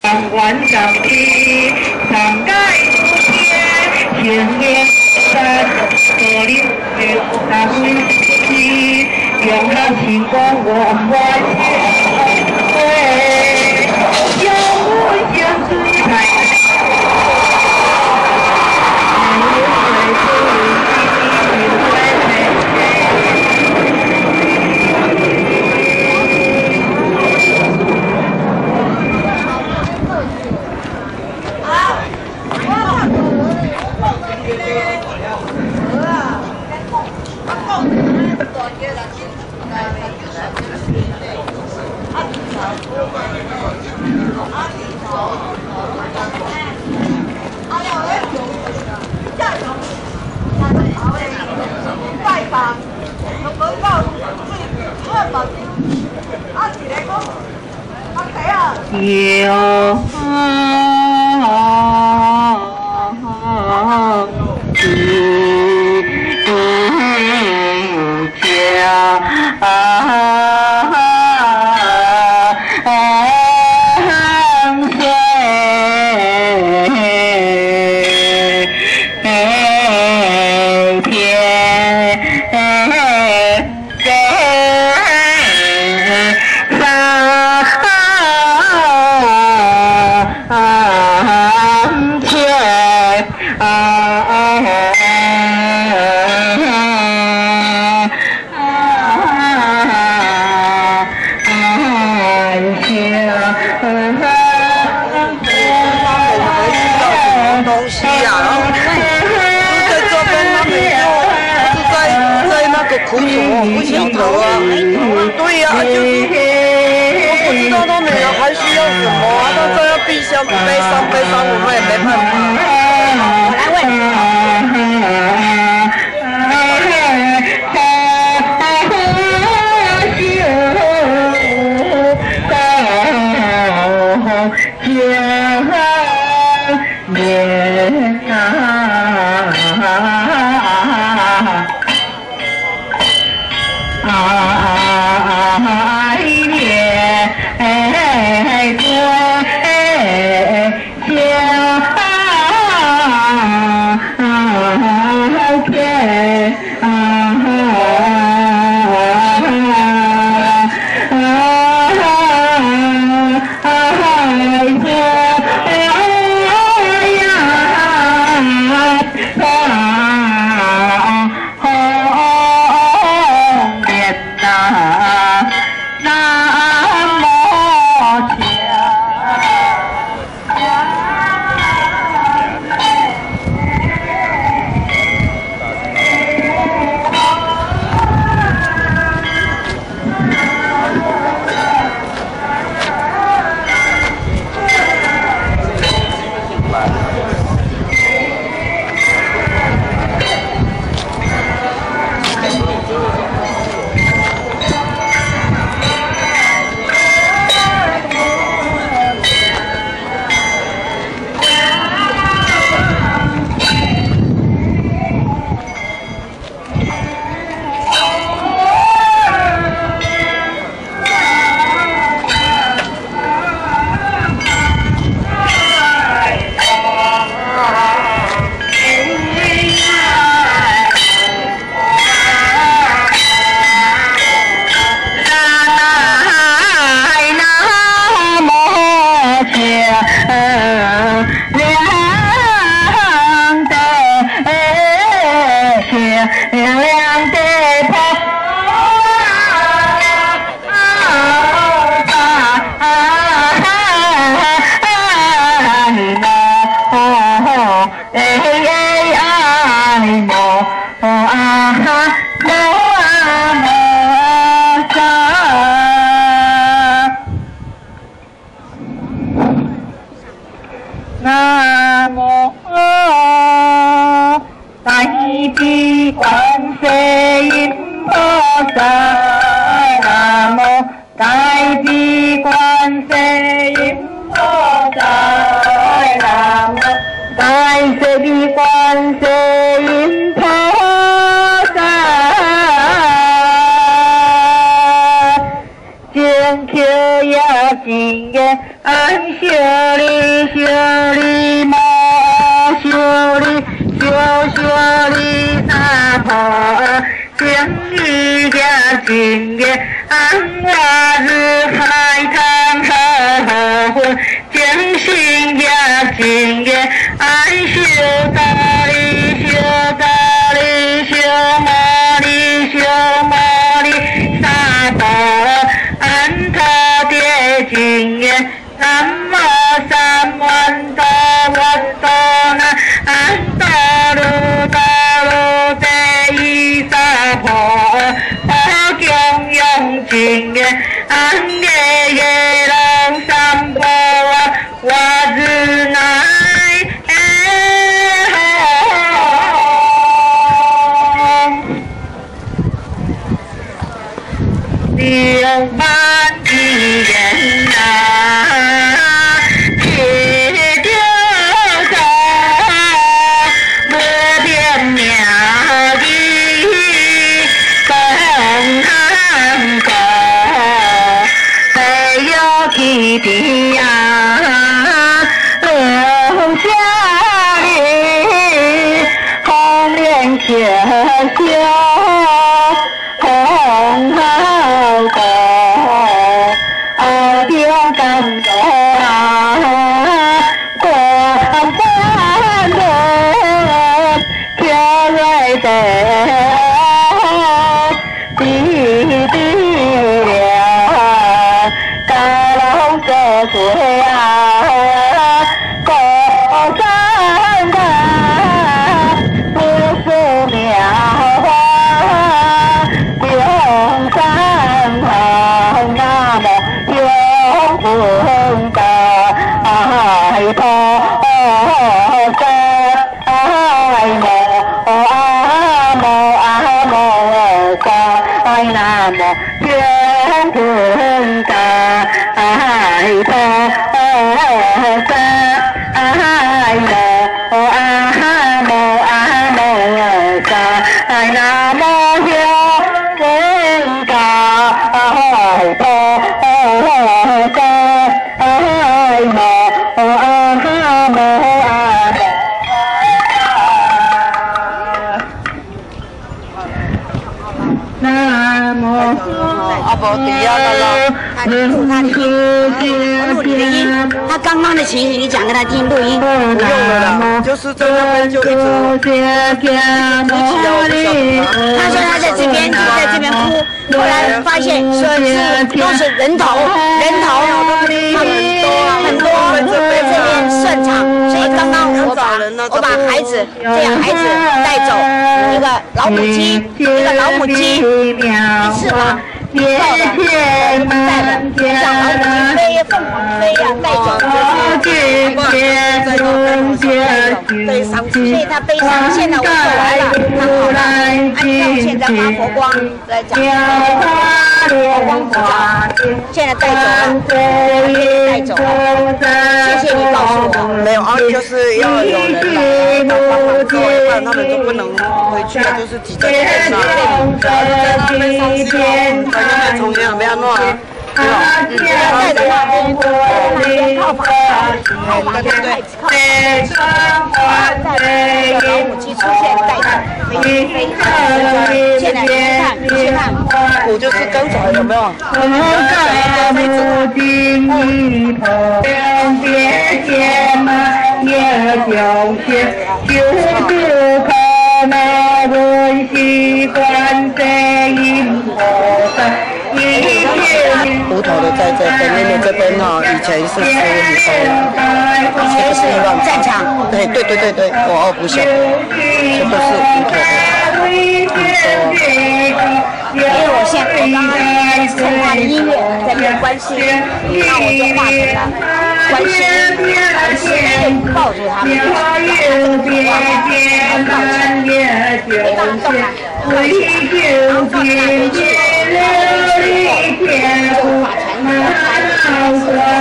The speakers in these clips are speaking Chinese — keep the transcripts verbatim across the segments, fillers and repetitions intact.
万丈地，上界无边，千年山，河流月大水西，永恒星光我万对，有我相知在。 有苦主不想投啊，对呀、啊，就是我不知道他们还需要什么啊，他这样悲伤悲伤悲伤，我们也没办法。我来问。 南无大悲观世音菩萨，南无大悲观世音菩萨，南无大悲观世音菩萨，请求呀，今夜安修。 将心也情也，爱修大力修大力修马力修马力，三宝安他的经验，南无三万多万多那安多鲁多鲁地伊萨婆，阿供养经验，安耶耶龙三宝我日乃。六万一人呐，一条走，无边苗地东汉国，没有起地呀，刘家里红莲小小红好个，阿爹干个过半路，飘来的滴滴了，高楼这水啊，过山岗，不是苗花。永山好那么永恒的爱婆山，爱莫阿莫阿莫山，爱那么永恒的爱婆山，爱莫阿莫阿莫山，爱那么永。爱婆山，爱莫阿莫阿南无阿婆底下的啦， 他录他的音，录你的音，他刚刚的情形你讲给他听，录音。 不用了啦，就是在那边就一直一起啊，我不想他说他在这边就在这边哭，后来发现说是都是人头，人头很多很多在这边顺场，所以刚刚我把我把孩子这样孩子带走，一个老母鸡，一个老母鸡，一次吧。抱的，带的，像老母鸡飞，凤凰飞呀，带走就是悲伤，所以他悲伤。现在我做完了，他好了，按照现在发佛光来讲，佛光普照，现在带走了，带走了。谢谢你告诉我。 没有啊，就是要有人来帮忙做，不然他们就不能回去了，就是挤在街上，在那边上去咯，在那边从也没有弄啊。对吧？嗯， 现在的话，靠法，靠法太靠法。现在的老母鸡出现带着飞飞，现在你看，你去看， 我就是刚才有没有？胡头的在这边，妹妹这边哈，以前是说你说， 以前是战场。 对对对对对，我二不孝，全都是胡头的， 因为我现在我刚刚趁他的音乐在练观世音，那我就化成了观世音，观世音抱住他们，把他这个土花抱起来，没办法动了，抱起来，然后放在那边去，然后就把禅禅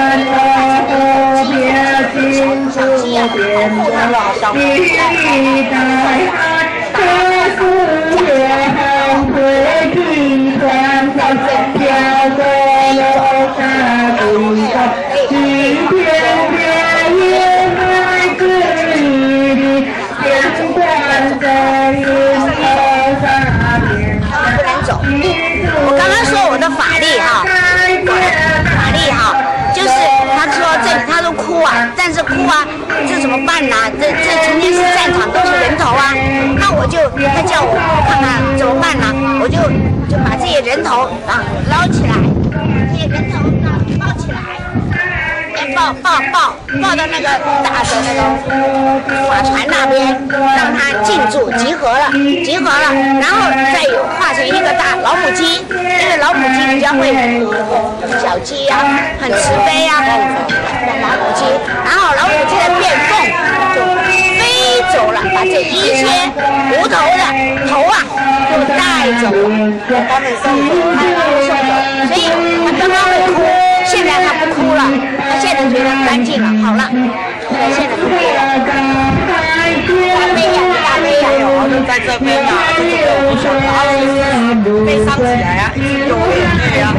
赏鸡啊，保护他了，小我刚刚说我的法力哈，我的法力哈，就是他说这他他说哭啊，但是哭啊，这怎么办呢、啊？这这成天是战场，都是人头啊。那我就他叫我看看怎么办呢、啊？我就就把这些人头啊捞起来，这些人头啊抱起来。 抱抱抱抱到那个大的那个法船那边，让它进驻集合了，集合了，然后再有化成一个大老母鸡，因为老母鸡比较会小鸡呀、啊，很慈悲呀、啊，老母鸡，然后老母鸡的变凤就飞走了，把这一些无头的头啊就带走了，把他们送走，把他们送走，所以他刚刚会哭。 现在他不哭了，他现在觉得干净了，好了，现在不哭了。大悲呀，大悲呀，有就在这边呐，这个我不想，然后就是悲伤起来啊，一直流眼泪啊。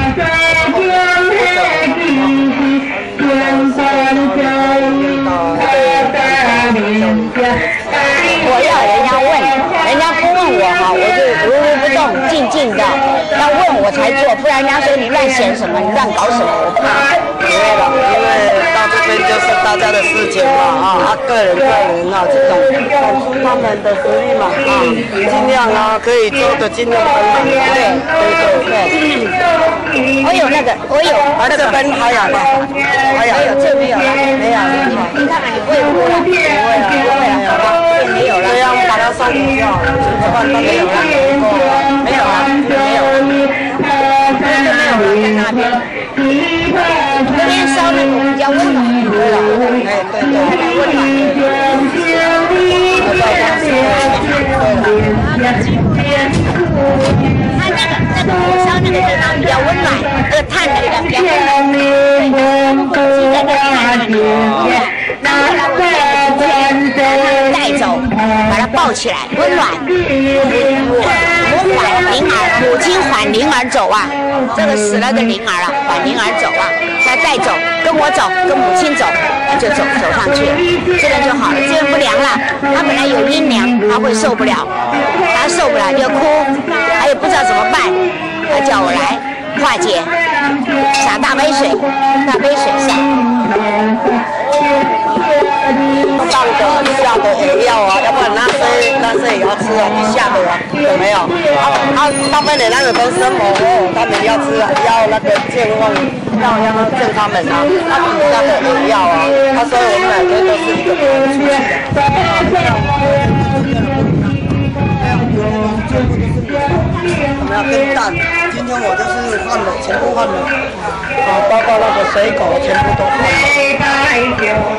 我要人家问，人家不问我哈，我就如如不动，静静的。要问我才做，不然人家说你乱显什么，你乱搞什么，我怕。不会了，因为到这边就是大家的事情嘛啊，啊个人个人啊，这种展出他们的实力嘛啊，尽量啊可以做的尽量分嘛。对对对对。我有那个，我有。啊，这边还有吗？还有，这没有了，没有。你看看你会不会了？不会了，不会了，好吧，没有了。这样把它烧掉，这换都没有了，没有了，没有了，这没有了，在那边。这边烧那个比较温暖，对了，哎，对对，温暖。我在家是它那个那个火烧那个地方比较温暖，那个炭那个比较温暖。记在那个炭那里，然后后来我带着把它带走，把它抱起来，温暖。母缓灵儿，母亲缓灵儿走啊，这个死了的灵儿啊，缓灵儿走啊，他带走，跟我走，跟母亲走，就走走上去了，这边就好了，这边不凉了，他本来有阴凉，他会受不了，他受不了就哭，他也不知道怎么办，他叫我来化解，洒大杯水，大杯水洒。上的下的也要啊，要不然那些那些也要吃啊，你下的啊，有没有？啊啊，大部分的那个都生活哦，他们要吃啊，要那个健康，要要健他们啊，他们那个也要啊，他说我们两个都是一个出去的。我们要跟蛋，今天我就是换了，全部换了，啊，包括那个水果全部都换了。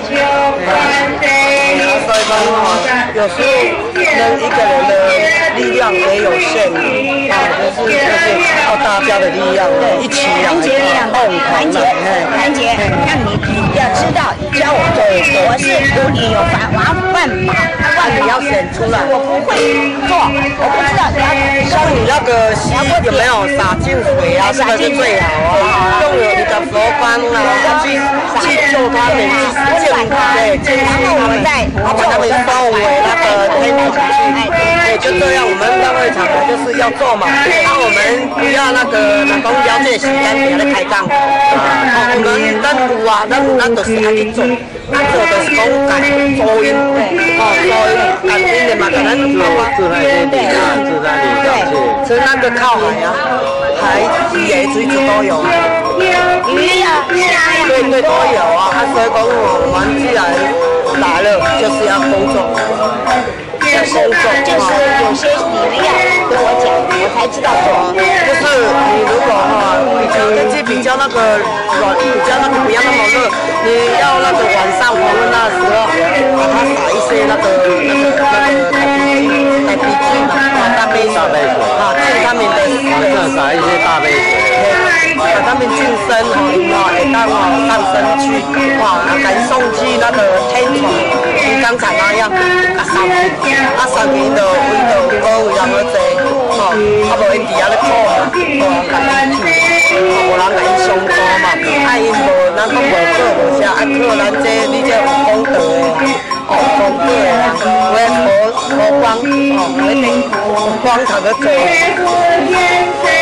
所以说啊，有时候人一个人的力量也有限啊，就是就是靠大家的力量，一起啊，团结力量，团结，团结，让你要知道，教我做，我是有理有法，我要办法，你要选出来，我不会做，我不知道你要像你那个洗有没有洒净水啊？这个是最好啊，用有你的佛光啊，去去救他们，去健康，对，然后我们再把他们送回那个天堂去，对，就这样，我们大会场呢就是要做嘛，然后我们不要那个那公交这时间给他开张，哦，我们咱有啊，咱咱就是爱去做，咱做就是讲改噪音，哦，噪音改音的嘛，可能包括自来水底下，自来水上去，其实那个靠海啊，海鱼也水子都有，鱼呀、虾呀，对对都有啊，啊，所以讲我们既然来了，就是要工作。就是就是有些你们要跟我讲，我才知道做。就是你如果哈，天气比较那个软，比较那个不要那么热，你要那个晚上黄昏那时候，把它撒一些那个那个那个海皮菌，海皮菌嘛，大杯水，啊，进他们的晚上撒一些大杯水，把他们晋升哈，哈，会当哈上升去，哇，赶送去那个天堂，像刚才那样，啊上去。啊，三年就为着无为人好济，吼，啊无因伫遐咧苦嘛，无人甲伊救，无人甲伊相助嘛，啊因无咱讲无做无啥，啊靠咱这你这有功德的，哦功德的人，有诶无无光，哦有一点光头个做。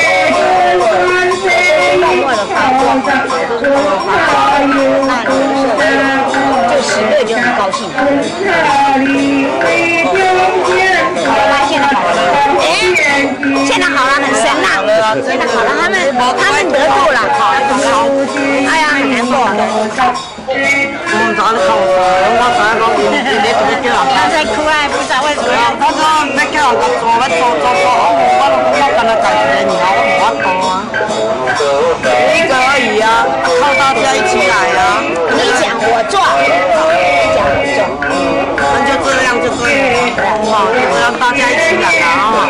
默默的发光，就是默默发光，那你是。 知你靠啥？我知讲你你你做咩叫人？ 他在哭啊，不知道为什么。 他说要叫人家做，要做做做，我我我跟他讲一年了，我无法做啊。一个而已啊，靠大家一起来啊。 你讲我做，你讲我做， 那就这样就对了，好，就这样大家一起来啊。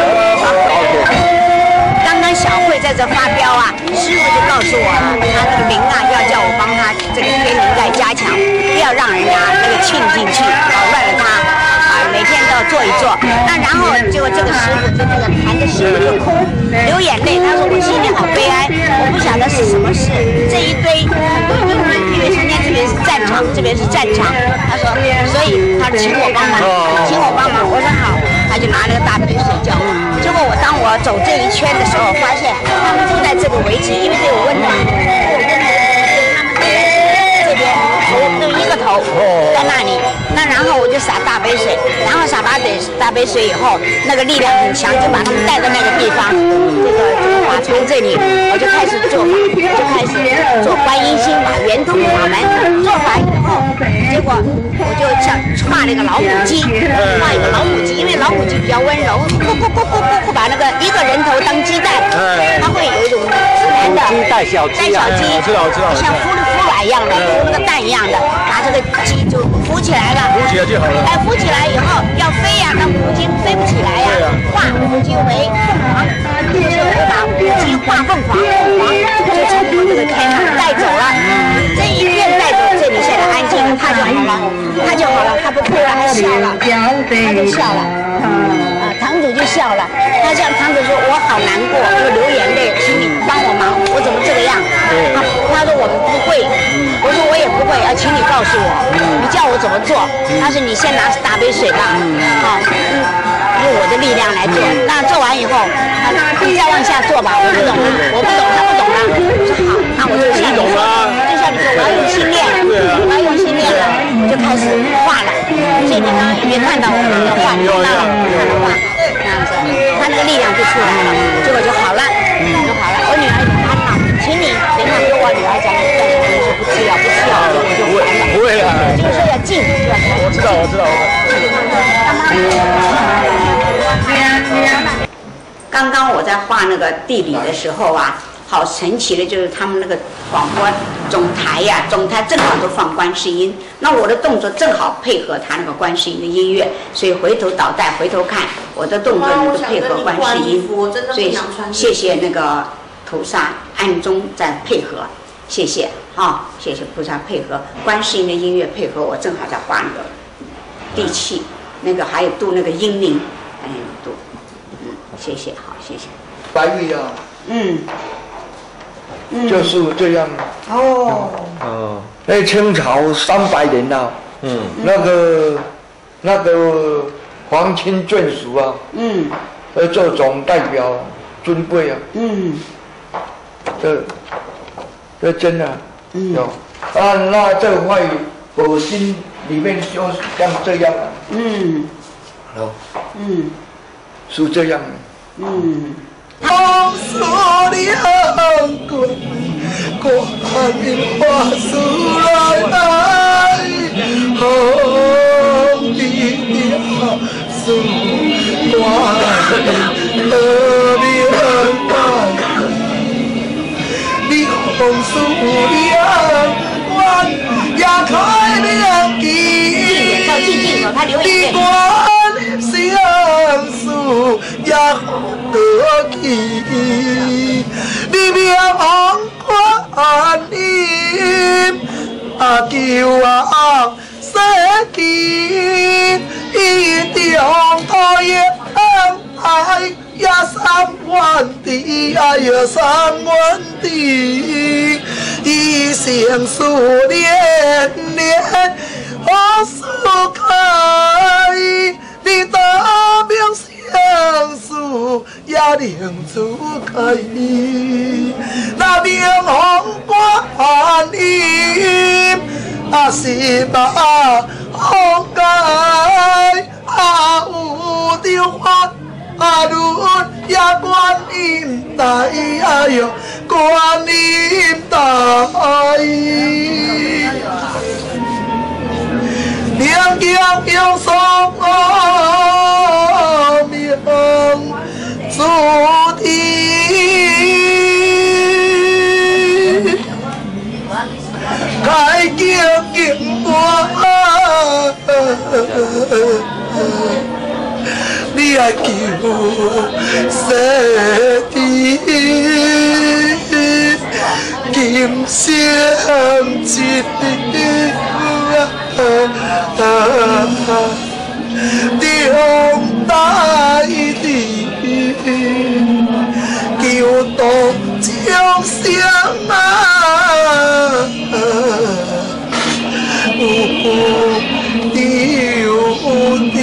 刚刚小慧在这发飙啊，师傅就告诉我了，他那个灵啊要叫我帮他这个天灵盖加强，不要让人家那个沁进去，搞乱了他啊，每天都要做一做。那然后结果这个师傅就那个谈的师傅就哭流眼泪，他说我心里好悲哀，我不晓得是什么事，这一堆很多阴灵，因为今天这边是战场，这边是战场，他说，所以他请我帮忙，请我帮忙，我说好，他就拿了个大杯水叫我。结果我当我走这一圈的时候，发现他们就在这个围棋，因为这有温度，有温度，他们这边头就一个头在那里。那然后我就洒大杯水，然后洒大杯大杯水以后，那个力量很强，就把他们带到那个地方，这个这个法船这里，我就开始做法，就开始做观音心法、圆通法门。做法以后，结果我就像画了一个老母鸡，画一个老母鸡，因为老母鸡比较温柔，咕咕咕咕咕咕把那个一个人头当鸡蛋，它会有一种自然的带小鸡， 带小鸡， 知道知道， 像孵孵卵一样的，孵那个蛋一样的，把这个鸡就孵起来了。 浮起来就好了。 哎，浮起来以后要飞呀、啊，那母鸡飞不起来呀、啊。化母鸡为凤凰，就是我把母鸡化凤凰，凤凰就从我这个天上带走了。这一片带走，这里现在安静了，它就好了，它就好了，它不哭了，它笑了，它就笑了。啊，堂主就笑了，他向堂主说：“我好难过，我流眼泪，请你帮我忙，我怎么这个样？”他他说我们不会，我说我也不会，要请你告诉我，你叫我怎么做？他说你先拿大杯水吧，啊，用我的力量来做。那做完以后，啊，你再往下做吧，我不懂了，我不懂，他不懂了。我说好，那我就像你说，就像你说，我要用心练，我要用心练了，我就开始画了。所以你刚刚有没有看到我们的画？看到了，看到画，这样子，他那个力量就出来了，结果就好了，就好了。我女儿也安了，请你等一下跟我女儿讲，但是我就说不吃了，不吃了，我就烦了。 不会啊， 就是说要静，要我知道，我知道。 刚刚我在画那个地理的时候啊，好神奇的，就是他们那个广播总台呀、啊，总台正好都放观世音，那我的动作正好配合他那个观世音的音乐，所以回头倒带，回头看我的动作能够配合观世音，所以谢谢那个菩萨暗中在配合，谢谢啊、哦，谢谢菩萨配合观世音的音乐配合我，正好在画那个地气，那个还有度那个阴灵，哎度，嗯，谢谢，好，谢谢。 白玉啊， 嗯。 就是这样。 哦。 哦。 那清朝三百年了。嗯。那个那个皇亲眷属啊。嗯。呃，这种代表尊贵啊。嗯。这这真的、啊、嗯有啊，那这块火星里面就像这样啊。嗯。好。嗯。是这样。嗯。 往事两滚，过年花树来，红的树挂河边岸，你红树两弯也开两枝，你关相思也得起，你命红观音啊求啊世间，一定讨厌爱呀三万的爱呀三万的，一生思念念红树开，你大名相思也能出开，那名红观音啊是把红盖啊有着法啊轮也观音台哎哟观音台。 经有所命注定，开经经过，你爱救世地，今生一日。中大地，求道众生啊，有有地，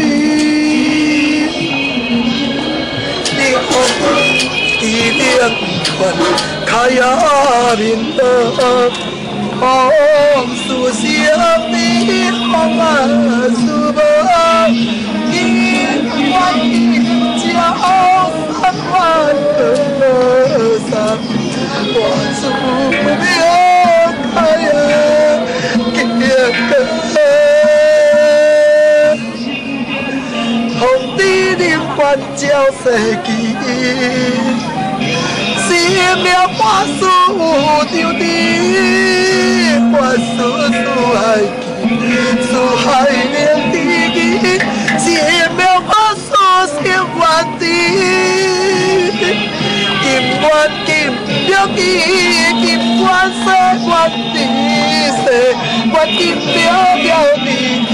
你可一定全开呀面啊！红树相依，红啊树无，一万一交三万二三，我树苗开呀结果，红地灵幻照世纪。生命法师有着你，法师是爱记，是海灵地，生命法师是愿地，金愿金了地，金愿世愿地，世愿金了了地，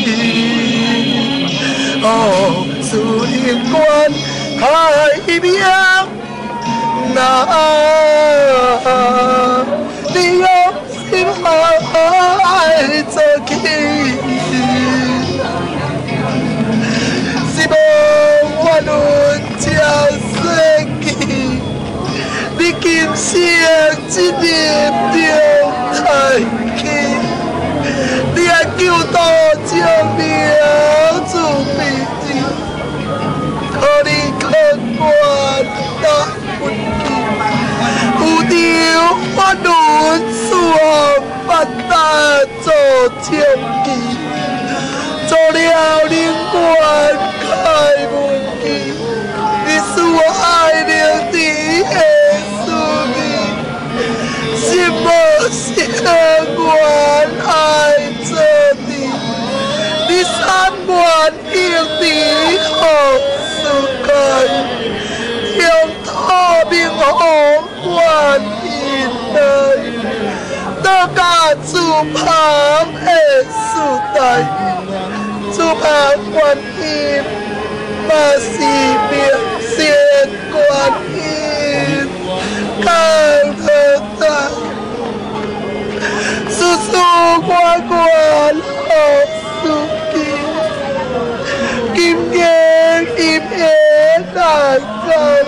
哦，是灵愿海名。那你用心爱做起，是无我论这世纪，你今生一日中太起，你爱救度将苗子辈，可你可我大。有着法轮所八大做正义，做了灵官开门记，你是我爱灵地的思念，心无相愿爱做你，你三愿应地好世界。用土明红愿因来，到家自旁的时代，自旁观音嘛是明显观音，讲得在，叔叔我我好司机，今夜今夜来讲。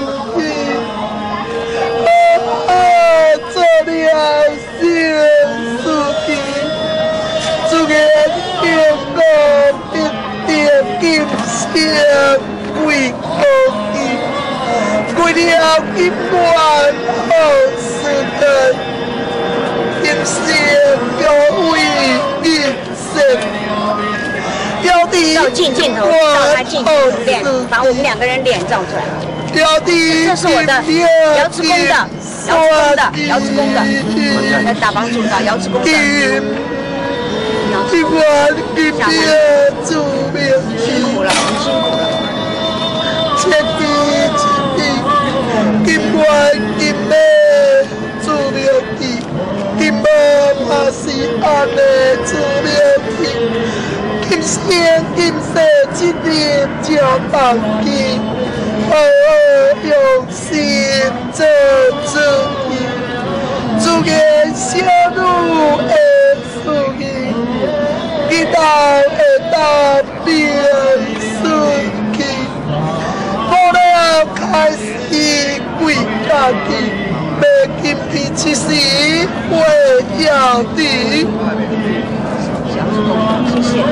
做了小司机，自然要讲一定金声贵公义，为了金元好世界，金声要为一生。 照镜镜头，照他镜头脸，把我们两个人脸照出来。这是我的瑶池宫的，瑶池宫的，瑶池宫的，我的打帮助到瑶池宫的。瑶池宫，下班，辛苦了，辛苦了。 切记切记，金元金妹做了地，金妈嘛是安尼做了地。今生今世一日照当记，好好用心做主意，自言小女的事意，记到会当变顺气，无了开始跪家己，要今天七时会要地。 谢谢。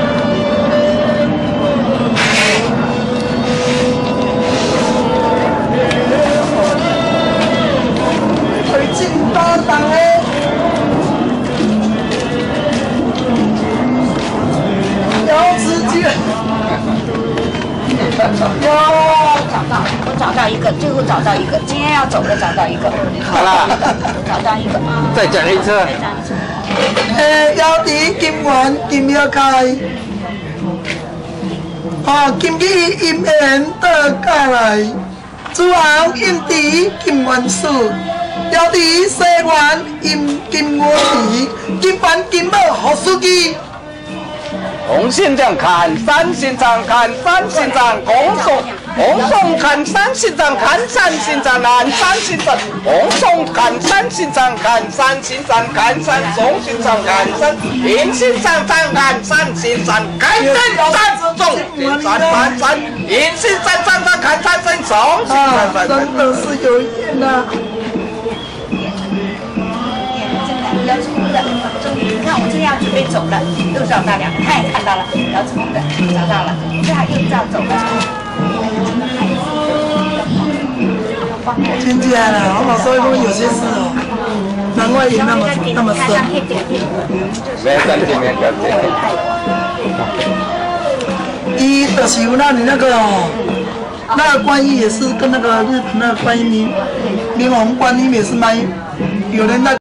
推进高档的，要找到一个，最后找到一个，今天要走的找到一个， 好了， 找到一个， 再讲一次。 诶，要伫金源金庙开，哦，金鸡阴缘倒过来，诸行应伫金源寺，要伫西园阴金窝里，金凡金宝好司机。 红线这样看，三线长看，三线长红松，红松看三线长看，三线长南三线长，红松看三线长看，三线长看三，红线长看三，银线长长看三线长，看三三中线三三三，银线长长长看三三中线三三。 真的是有缘呐。 姚志宏的，终于，你看我这要准备走了，又找到两个，他也看到了姚志宏的，找到了，这还又要走了。 真假啦，哦，所以讲有些事哦，难怪也那么那么深。 没三点没三点。 一就是有那你那个哦，那个观音也是跟那个日本那个观音明明王观音也是蛮有人在。